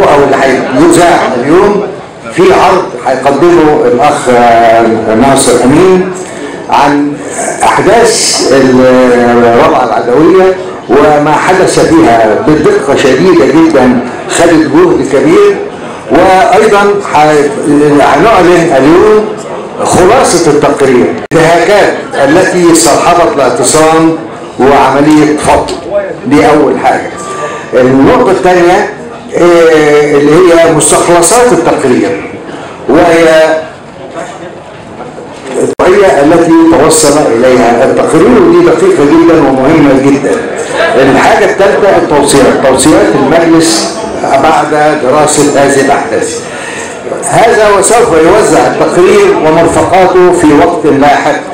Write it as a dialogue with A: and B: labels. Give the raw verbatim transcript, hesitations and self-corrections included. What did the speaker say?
A: او اللي هيذاع اليوم في عرض هيقدمه الاخ ناصر امين عن احداث الرابعه العدويه وما حدث فيها بدقه شديده جدا، خدت جهد كبير. وايضا هنعلن اليوم خلاصه التقرير، الانتهاكات التي صاحبت الاعتصام وعمليه فض. دي اول حاجه. النقطه الثانيه اللي هي مستخلصات التقرير، وهي الطريقه التي توصل اليها التقرير، ودي دقيقه جدا ومهمه جدا. الحاجه الثالثه التوصيات، توصيات المجلس بعد دراسه هذه الاحداث. هذا وسوف يوزع التقرير ومرفقاته في وقت لاحق